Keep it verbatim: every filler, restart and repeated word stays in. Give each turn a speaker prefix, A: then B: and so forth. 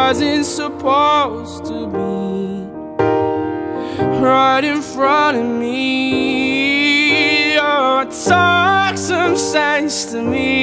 A: wasn't supposed to be right in front of me. Oh, talk some sense to me.